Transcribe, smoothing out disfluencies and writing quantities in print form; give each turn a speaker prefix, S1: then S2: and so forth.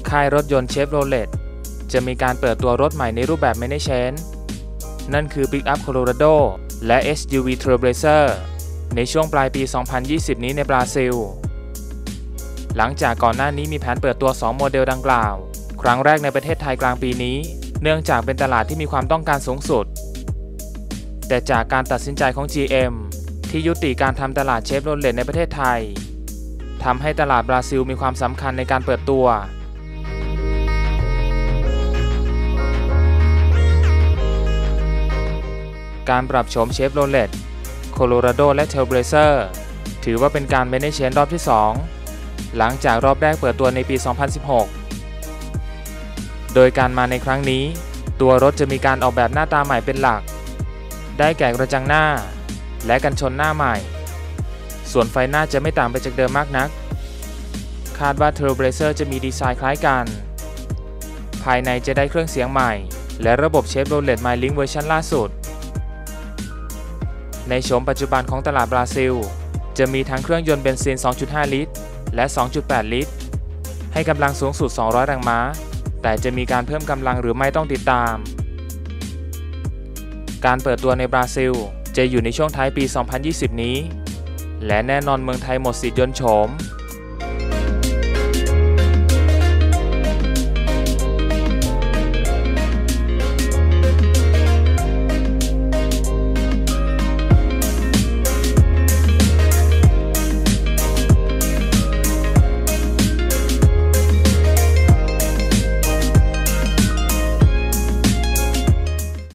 S1: ค่ายรถยนต์เชฟโรเลตจะมีการเปิดตัวรถใหม่ในรูปแบบ Mini Change นั่นคือ Pickup Colorado และ SUV Trailblazer ในช่วงปลายปี 2020 นี้ในบราซิลหลังจากก่อนหน้านี้มีแผนเปิดตัว 2 โมเดลดังกล่าวครั้งแรกในประเทศไทยกลางปีนี้เนื่องจากเป็นตลาดที่มีความต้องการสูงสุดแต่จากการตัดสินใจของ GM ที่ยุติการทำตลาดเชฟโรเลตในประเทศไทยทำให้ตลาดบราซิลมีความสำคัญในการเปิดตัวการปรับโฉมเชฟโรเลตโคโลราโดและเทลเบรเซอร์ถือว่าเป็นการMini Changeรอบที่ 2หลังจากรอบแรกเปิดตัวในปี 2016 โดยการมาในครั้งนี้ตัวรถจะมีการออกแบบหน้าตาใหม่เป็นหลักได้แก่กระจังหน้าและกันชนหน้าใหม่ส่วนไฟหน้าจะไม่ต่างไปจากเดิมมากนักคาดว่า Trailblazer จะมีดีไซน์คล้ายกันภายในจะได้เครื่องเสียงใหม่และระบบ Chevrolet MyLink เวอร์ชันล่าสุดในโฉมปัจจุบันของตลาดบราซิลจะมีทั้งเครื่องยนต์เบนซิน 2.5 ลิตรและ 2.8 ลิตรให้กำลังสูงสุด 200 แรงม้าแต่จะมีการเพิ่มกำลังหรือไม่ต้องติดตามการเปิดตัวในบราซิลจะอยู่ในช่วงท้ายปี 2020 นี้และแน่นอนเมืองไทยหมดสิทธิ์ยนต์โฉม